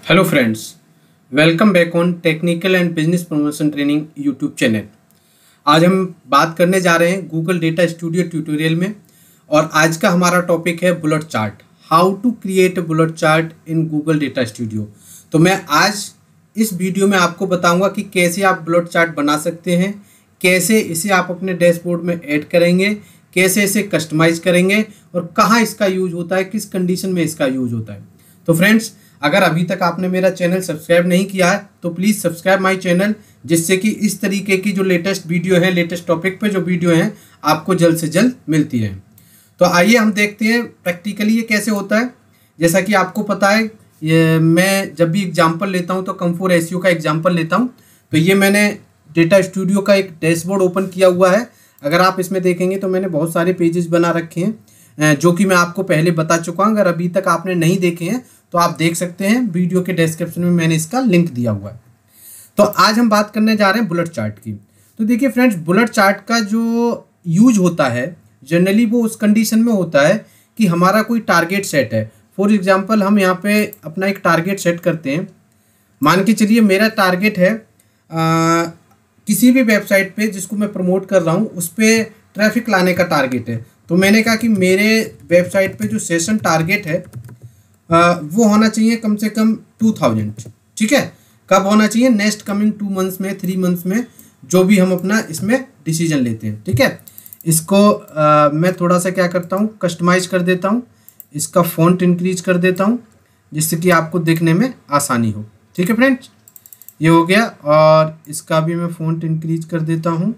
Hello friends, welcome back on technical and business promotion training YouTube channel. आज हम बात करने जा रहे हैं गूगल डेटा स्टूडियो ट्यूटोरियल में और आज का हमारा टॉपिक है bullet chart. How to create a bullet chart in Google Data Studio. तो मैं आज इस वीडियो में आपको बताऊंगा कि कैसे आप बुलेट चार्ट बना सकते हैं, कैसे इसे आप अपने डैशबोर्ड में ऐड करेंगे, कैसे इसे कस्टमाइज करेंगे और कहाँ इसका यूज होता है, किस कंडीशन में इसका यूज होता है। तो फ्रेंड्स, अगर अभी तक आपने मेरा चैनल सब्सक्राइब नहीं किया है तो प्लीज़ सब्सक्राइब माय चैनल, जिससे कि इस तरीके की जो लेटेस्ट वीडियो है, लेटेस्ट टॉपिक पे जो वीडियो हैं, आपको जल्द से जल्द मिलती है। तो आइए हम देखते हैं प्रैक्टिकली ये कैसे होता है। जैसा कि आपको पता है, ये मैं जब भी एग्जाम्पल लेता हूँ तो कम4 एसईओ का एग्जाम्पल लेता हूँ। तो ये मैंने डेटा स्टूडियो का एक डैशबोर्ड ओपन किया हुआ है। अगर आप इसमें देखेंगे तो मैंने बहुत सारे पेजेस बना रखे हैं, जो कि मैं आपको पहले बता चुका हूँ। अगर अभी तक आपने नहीं देखे हैं तो आप देख सकते हैं, वीडियो के डिस्क्रिप्शन में मैंने इसका लिंक दिया हुआ है। तो आज हम बात करने जा रहे हैं बुलेट चार्ट की। तो देखिए फ्रेंड्स, बुलेट चार्ट का जो यूज होता है जनरली वो उस कंडीशन में होता है कि हमारा कोई टारगेट सेट है। फॉर एग्जांपल, हम यहाँ पे अपना एक टारगेट सेट करते हैं। मान के चलिए मेरा टारगेट है किसी भी वेबसाइट पे जिसको मैं प्रमोट कर रहा हूँ उस पर ट्रैफिक लाने का टारगेट है। तो मैंने कहा कि मेरे वेबसाइट पे जो सेशन टारगेट है वो होना चाहिए कम से कम 2000। ठीक है, कब होना चाहिए? नेक्स्ट कमिंग 2 मंथ्स में, 3 मंथ्स में, जो भी हम अपना इसमें डिसीजन लेते हैं। ठीक है, इसको मैं थोड़ा सा क्या करता हूँ, कस्टमाइज कर देता हूँ। इसका फॉन्ट इंक्रीज कर देता हूँ जिससे कि आपको देखने में आसानी हो। ठीक है फ्रेंड्स, ये हो गया। और इसका भी मैं फॉन्ट इंक्रीज कर देता हूँ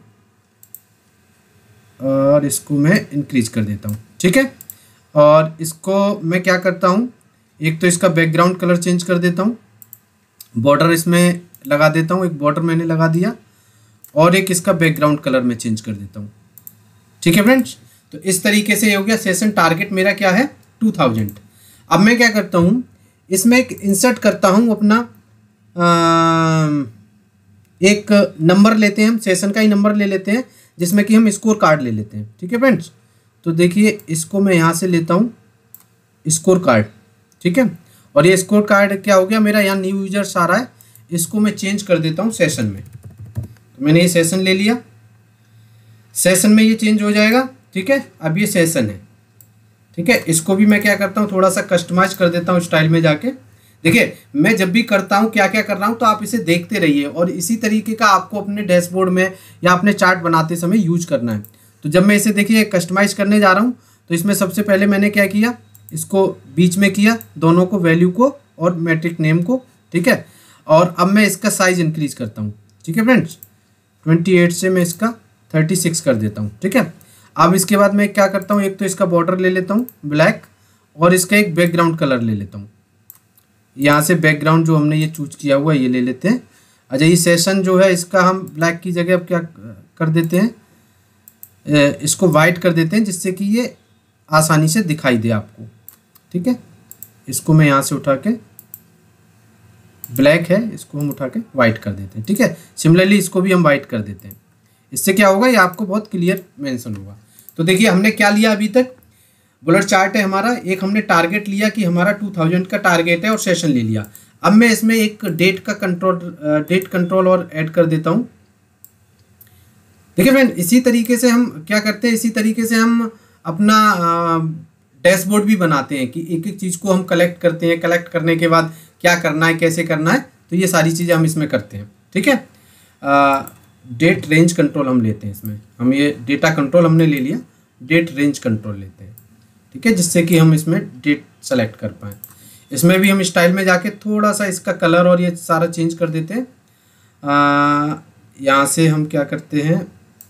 और इसको मैं इंक्रीज कर देता हूँ। ठीक है, और इसको मैं क्या करता हूँ, एक तो इसका बैकग्राउंड कलर चेंज कर देता हूँ, बॉर्डर इसमें लगा देता हूँ, एक बॉर्डर मैंने लगा दिया, और एक इसका बैकग्राउंड कलर मैं चेंज कर देता हूँ। ठीक है फ्रेंड्स, तो इस तरीके से ये हो गया। सेशन टारगेट मेरा क्या है? 2000। अब मैं क्या करता हूँ, इसमें एक इंसर्ट करता हूँ अपना एक नंबर लेते हैं हम, सेशन का ही नंबर ले लेते हैं, जिसमें कि हम स्कोर कार्ड ले लेते हैं। ठीक है फ्रेंड्स, तो देखिए इसको मैं यहाँ से लेता हूँ स्कोर कार्ड। ठीक है, और ये स्कोर कार्ड क्या हो गया मेरा, यहाँ न्यू यूजर्स आ रहा है, इसको मैं चेंज कर देता हूँ सेशन में। तो मैंने ये सेशन ले लिया, सेशन में ये चेंज हो जाएगा। ठीक है, अब ये सेशन है। ठीक है, इसको भी मैं क्या करता हूँ, थोड़ा सा कस्टमाइज कर देता हूँ स्टाइल में जाके। देखिए मैं जब भी करता हूँ क्या क्या कर रहा हूँ, तो आप इसे देखते रहिए और इसी तरीके का आपको अपने डैशबोर्ड में या अपने चार्ट बनाते समय यूज करना है। तो जब मैं इसे देखिए कस्टमाइज करने जा रहा हूँ, तो इसमें सबसे पहले मैंने क्या किया, इसको बीच में किया, दोनों को, वैल्यू को और मैट्रिक नेम को। ठीक है, और अब मैं इसका साइज इंक्रीज करता हूँ। ठीक है फ्रेंड्स, 28 से मैं इसका 36 कर देता हूँ। ठीक है, अब इसके बाद मैं क्या करता हूँ, एक तो इसका बॉर्डर ले लेता हूँ ब्लैक, और इसका एक बैकग्राउंड कलर ले लेता हूँ। यहाँ से बैकग्राउंड जो हमने ये चूज किया हुआ है ये ले लेते हैं। अच्छा, ये सेशन जो है इसका हम ब्लैक की जगह अब क्या कर देते हैं, इसको वाइट कर देते हैं, जिससे कि ये आसानी से दिखाई दे आपको। ठीक है, इसको मैं यहाँ से उठा के, ब्लैक है इसको हम उठा के वाइट कर देते हैं। ठीक है, सिमिलरली इसको भी हम वाइट कर देते हैं। इससे क्या होगा, ये आपको बहुत क्लियर मेंशन होगा। तो देखिए हमने क्या लिया अभी तक, बुलेट चार्ट है हमारा। एक हमने टारगेट लिया कि हमारा 2000 का टारगेट है और सेशन ले लिया। अब मैं इसमें एक डेट कंट्रोल और ऐड कर देता हूँ। देखिए फ्रेंड, इसी तरीके से हम क्या करते हैं, इसी तरीके से हम अपना डैशबोर्ड भी बनाते हैं कि एक एक चीज़ को हम कलेक्ट करते हैं। कलेक्ट करने के बाद क्या करना है, कैसे करना है, तो ये सारी चीज़ें हम इसमें करते हैं। ठीक है, डेट रेंज कंट्रोल हम लेते हैं इसमें। हम ये डेटा कंट्रोल हमने ले लिया, डेट रेंज कंट्रोल लेते हैं। ठीक है, जिससे कि हम इसमें डेट सेलेक्ट कर पाएँ। इसमें भी हम स्टाइल में जाके थोड़ा सा इसका कलर और ये सारा चेंज कर देते हैं। यहाँ से हम क्या करते हैं,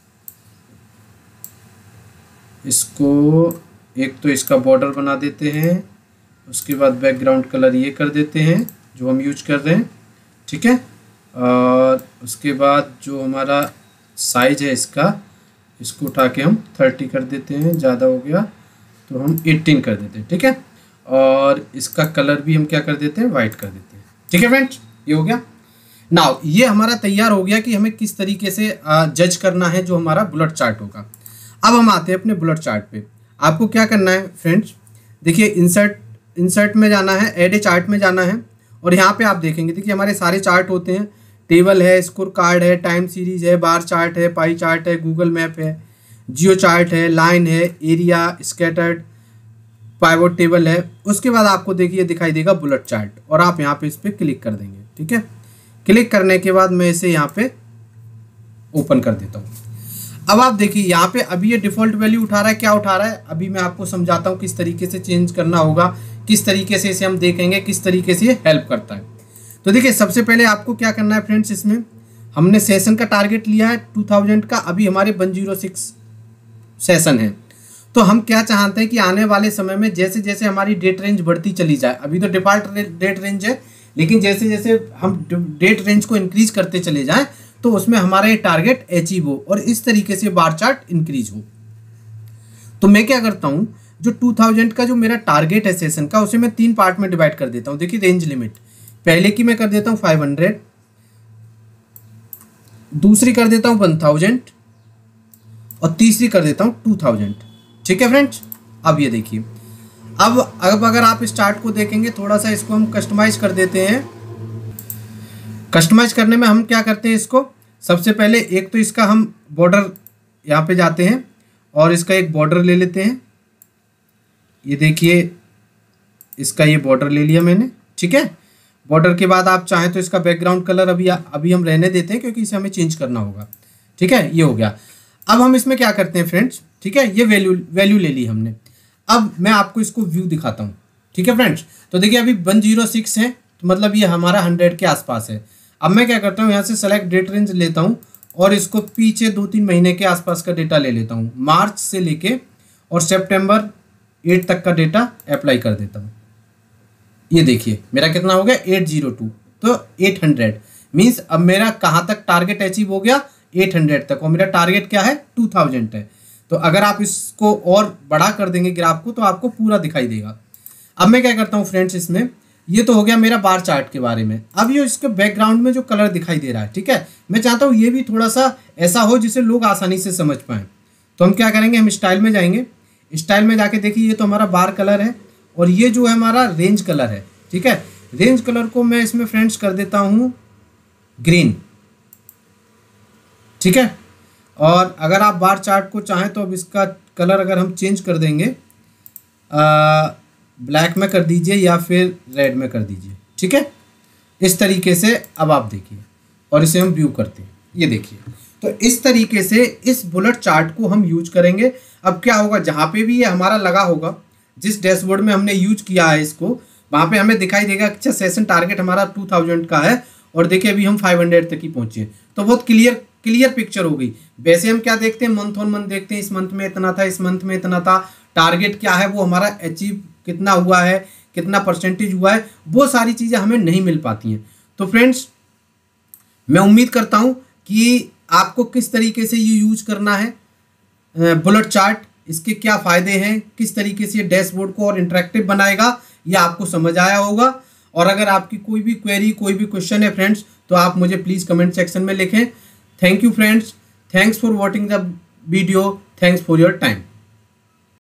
इसको एक तो इसका बॉर्डर बना देते हैं, उसके बाद बैकग्राउंड कलर ये कर देते हैं जो हम यूज कर रहे हैं। ठीक है, और उसके बाद जो हमारा साइज है इसका, इसको उठा के हम 30 कर देते हैं, ज़्यादा हो गया तो हम 18 कर देते हैं। ठीक है, और इसका कलर भी हम क्या कर देते हैं, वाइट कर देते हैं। ठीक है फ्रेंड्स, ये हो गया। नाउ ये हमारा तैयार हो गया कि हमें किस तरीके से जज करना है जो हमारा बुलेट चार्ट होगा। अब हम आते हैं अपने बुलेट चार्ट पे। आपको क्या करना है फ्रेंड्स, देखिए इंसर्ट में जाना है, ऐड ए चार्ट में जाना है, और यहाँ पे आप देखेंगे, देखिए हमारे सारे चार्ट होते हैं, टेबल है, स्कोर कार्ड है, टाइम सीरीज है, बार चार्ट है, पाई चार्ट है, गूगल मैप है, जियो चार्ट है, लाइन है, एरिया, स्कैटर्ड, पाइवोट टेबल है। उसके बाद आपको देखिए दिखाई देगा बुलेट चार्ट, और आप यहाँ पे इस पर क्लिक कर देंगे। ठीक है, क्लिक करने के बाद मैं इसे यहाँ पे ओपन कर देता हूँ। अब आप देखिए यहाँ पे अभी ये डिफ़ॉल्ट वैल्यू उठा रहा है, क्या उठा रहा है अभी मैं आपको समझाता हूँ किस तरीके से चेंज करना होगा, किस तरीके से इसे हम देखेंगे, किस तरीके से ये हेल्प करता है। तो देखिए सबसे पहले आपको क्या करना है फ्रेंड्स, इसमें हमने सेशन का टारगेट लिया है 2000 का, अभी हमारे 106 सेशन है। तो हम क्या चाहते हैं कि आने वाले समय में जैसे जैसे हमारी डेट रेंज बढ़ती चली जाए, अभी तो डिफॉल्ट डेट रेंज है, लेकिन जैसे जैसे हम डेट रेंज को इंक्रीज करते चले जाएं तो उसमें हमारा ये टारगेट अचीव हो और इस तरीके से बार चार्ट इंक्रीज हो। तो मैं क्या करता हूं, जो 2000 का जो मेरा टारगेट है सेशन का, उसे मैं 3 पार्ट में डिवाइड कर देता हूं। देखिए रेंज लिमिट पहले की मैं कर देता हूं 500, दूसरी कर देता हूं 1000 और तीसरी कर देता हूं 2000। ठीक है फ्रेंड्स, अब ये देखिए, अब अगर आप इस चार्ट को देखेंगे, थोड़ा सा इसको हम कस्टमाइज कर देते हैं। कस्टमाइज करने में हम क्या करते हैं, इसको सबसे पहले एक तो इसका हम बॉर्डर यहाँ पे जाते हैं और इसका एक बॉर्डर ले लेते हैं। ये देखिए इसका ये बॉर्डर ले लिया मैंने। ठीक है, बॉर्डर के बाद आप चाहें तो इसका बैकग्राउंड कलर अभी हम रहने देते हैं क्योंकि इसे हमें चेंज करना होगा। ठीक है, ये हो गया। अब हम इसमें क्या करते हैं फ्रेंड्स, ठीक है, ये वैल्यू ले ली हमने। अब मैं आपको इसको व्यू दिखाता हूँ। ठीक है फ्रेंड्स, तो देखिए अभी 106 है, तो मतलब ये हमारा 100 के आसपास है। अब मैं क्या करता हूँ, यहाँ से सेलेक्ट डेट रेंज लेता हूँ और इसको पीछे 2-3 महीने के आसपास का डेटा ले लेता हूँ, मार्च से लेके और सितंबर 8 तक का डेटा अप्लाई कर देता हूँ। ये देखिए मेरा कितना हो गया 802, तो 800 मीन्स अब मेरा कहाँ तक टारगेट अचीव हो गया, 800 तक, और मेरा टारगेट क्या है 2000 है। तो अगर आप इसको और बड़ा कर देंगे ग्राफ को तो आपको पूरा दिखाई देगा। अब मैं क्या करता हूँ फ्रेंड्स, इसमें ये तो हो गया मेरा बार चार्ट के बारे में। अब ये इसके बैकग्राउंड में जो कलर दिखाई दे रहा है, ठीक है, मैं चाहता हूँ ये भी थोड़ा सा ऐसा हो जिसे लोग आसानी से समझ पाएँ। तो हम क्या करेंगे, हम स्टाइल में जाएंगे, स्टाइल में जाके देखिए ये तो हमारा बार कलर है और ये जो है हमारा रेंज कलर है। ठीक है, रेंज कलर को मैं इसमें फ्रेंड्स कर देता हूँ ग्रीन। ठीक है, और अगर आप बार चार्ट को चाहें तो अब इसका कलर अगर हम चेंज कर देंगे, ब्लैक में कर दीजिए या फिर रेड में कर दीजिए। ठीक है, इस तरीके से अब आप देखिए, और इसे हम व्यू करते हैं। ये देखिए, तो इस तरीके से इस बुलेट चार्ट को हम यूज करेंगे। अब क्या होगा, जहाँ पे भी ये हमारा लगा होगा, जिस डैशबोर्ड में हमने यूज किया है इसको, वहाँ पे हमें दिखाई देगा अच्छा सेशन टारगेट हमारा 2000 का है और देखिए अभी हम 500 तक ही पहुँचे। तो बहुत क्लियर पिक्चर हो गई। वैसे हम क्या देखते हैं, मंथ ऑन मंथ देखते हैं, इस मंथ में इतना था, इस मंथ में इतना था, टारगेट क्या है वो हमारा अचीव कितना हुआ है, कितना परसेंटेज हुआ है, वो सारी चीज़ें हमें नहीं मिल पाती हैं। तो फ्रेंड्स मैं उम्मीद करता हूँ कि आपको किस तरीके से ये यूज करना है बुलेट चार्ट, इसके क्या फ़ायदे हैं, किस तरीके से डैशबोर्ड को और इंटरेक्टिव बनाएगा, ये आपको समझ आया होगा। और अगर आपकी कोई भी क्वेरी, कोई भी क्वेश्चन है फ्रेंड्स, तो आप मुझे प्लीज़ कमेंट सेक्शन में लिखें। Thank you friends, thanks for watching the video, thanks for your time.